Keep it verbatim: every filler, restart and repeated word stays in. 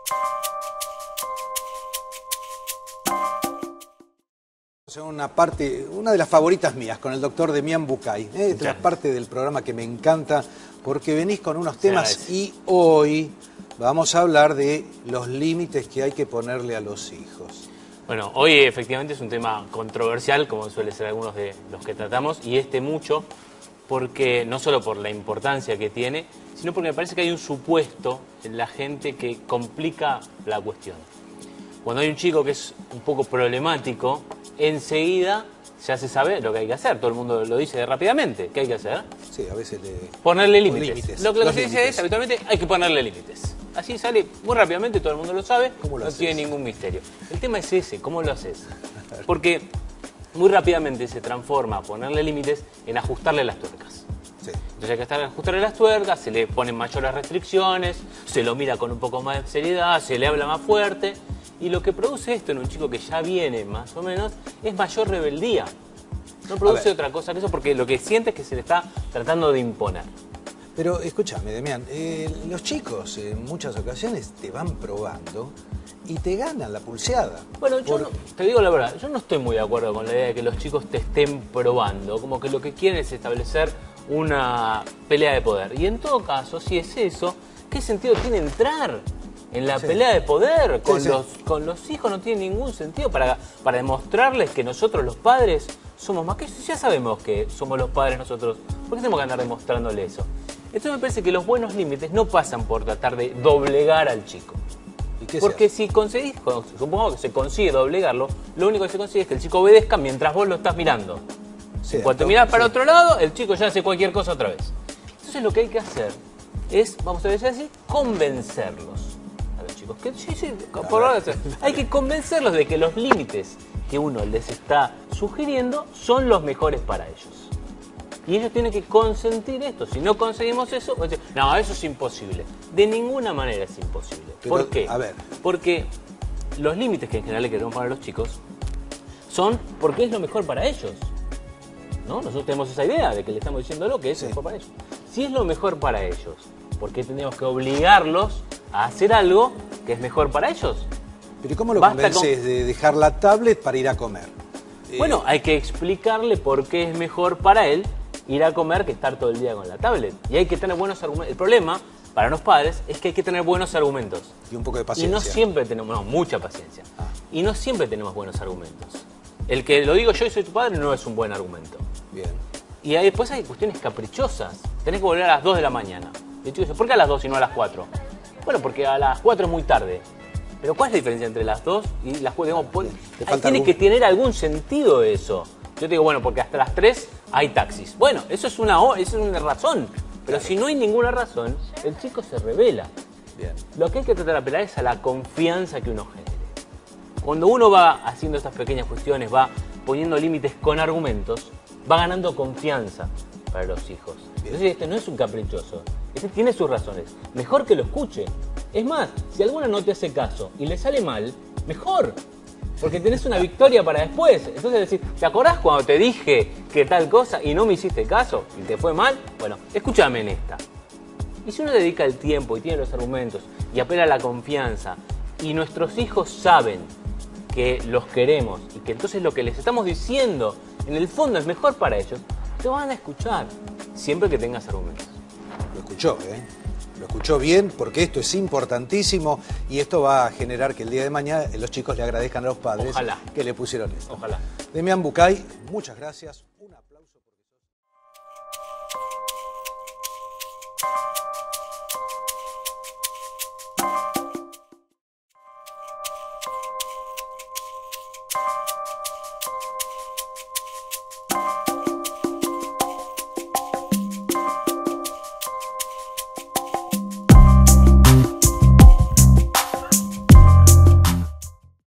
Una parte, una de las favoritas mías, con el doctor Demián Bucay. ¿eh? Esta es la parte del programa que me encanta, porque venís con unos temas y hoy vamos a hablar de los límites que hay que ponerle a los hijos. Bueno, hoy efectivamente es un tema controversial, como suele ser algunos de los que tratamos, y este mucho, porque no solo por la importancia que tiene, sino porque me parece que hay un supuesto en la gente que complica la cuestión. Cuando hay un chico que es un poco problemático, enseguida ya se sabe lo que hay que hacer. Todo el mundo lo dice rápidamente. ¿Qué hay que hacer? Sí, a veces le... Ponerle límites. límites. Lo, lo que Los se dice límites. es, habitualmente, hay que ponerle límites. Así sale muy rápidamente, todo el mundo lo sabe, ¿Cómo lo no haces? tiene ningún misterio. El tema es ese, ¿cómo lo haces? Porque muy rápidamente se transforma ponerle límites en ajustarle las tuercas. Sí. Entonces hay que estar ajustarle las tuercas, se le ponen mayores restricciones, se lo mira con un poco más de seriedad, se le habla más fuerte. Y lo que produce esto en un chico que ya viene más o menos es mayor rebeldía. No produce otra cosa que eso porque lo que siente es que se le está tratando de imponer. Pero escúchame, Demián, eh, los chicos en muchas ocasiones te van probando y te ganan la pulseada. Bueno, yo Por... no, te digo la verdad, yo no estoy muy de acuerdo con la idea de que los chicos te estén probando, como que lo que quieren es establecer una pelea de poder. Y en todo caso, si es eso, ¿qué sentido tiene entrar en la Sí. pelea de poder con, Sí, sí. Los, con los hijos? No tiene ningún sentido para, para demostrarles que nosotros los padres somos más que ellos. Ya sabemos que somos los padres nosotros. ¿Por qué tenemos que andar demostrándole eso? Entonces me parece que los buenos límites no pasan por tratar de doblegar al chico. ¿Y qué se Porque hace? si conseguís, supongo que se consigue doblegarlo, lo único que se consigue es que el chico obedezca mientras vos lo estás mirando. Sí, Cuando no, mirás para sí. otro lado, el chico ya hace cualquier cosa otra vez. Entonces lo que hay que hacer es, vamos a decir así, convencerlos a los chicos. Que, sí, sí, por ahora, hay que convencerlos de que los límites que uno les está sugiriendo son los mejores para ellos. Y ellos tienen que consentir esto. Si no conseguimos eso, pues, no, eso es imposible. De ninguna manera es imposible. Pero, ¿Por qué? a ver. Porque los límites que en general le queremos poner a los chicos son porque es lo mejor para ellos. ¿No? Nosotros tenemos esa idea de que le estamos diciendo lo que es Sí. mejor para ellos. Si es lo mejor para ellos, ¿por qué tenemos que obligarlos a hacer algo que es mejor para ellos? Pero ¿y cómo lo Basta convences con- de dejar la tablet para ir a comer? Eh, Bueno, hay que explicarle por qué es mejor para él ir a comer que estar todo el día con la tablet. Y hay que tener buenos argumentos. El problema para los padres es que hay que tener buenos argumentos. Y un poco de Y paciencia. no siempre tenemos, no, mucha paciencia. Ah. Y no siempre tenemos buenos argumentos. El que lo digo yo y soy tu padre no es un buen argumento. Bien. Y ahí después hay cuestiones caprichosas. Tenés que volver a las dos de la mañana. Y el chico dice, ¿por qué a las dos y no a las cuatro? Bueno, porque a las cuatro es muy tarde. Pero ¿cuál es la diferencia entre las dos y las cuatro? Digamos, por- Te ahí falta tiene algún- que tener algún sentido eso. Yo te digo, bueno, porque hasta las tres hay taxis. Bueno, eso es una, o- eso es una razón. Pero si no hay ninguna razón, el chico se revela. Bien. Lo que hay que tratar de apelar es a la confianza que uno genere. Cuando uno va haciendo estas pequeñas cuestiones, va poniendo límites con argumentos, va ganando confianza para los hijos. Entonces este no es un caprichoso, este tiene sus razones. Mejor que lo escuche. Es más, si alguna no te hace caso y le sale mal, mejor. Porque tenés una victoria para después. Entonces decir, ¿te acordás cuando te dije que tal cosa y no me hiciste caso y te fue mal? Bueno, escúchame en esta. Y si uno dedica el tiempo y tiene los argumentos y apela a la confianza y nuestros hijos saben que los queremos y que entonces lo que les estamos diciendo en el fondo es mejor para ellos, te van a escuchar siempre que tengas argumentos. Lo escuchó, ¿eh? Lo escuchó bien porque esto es importantísimo y esto va a generar que el día de mañana los chicos le agradezcan a los padres Ojalá. que le pusieron esto. Ojalá. Demián Bucay, muchas gracias. Un aplauso. Porque sos...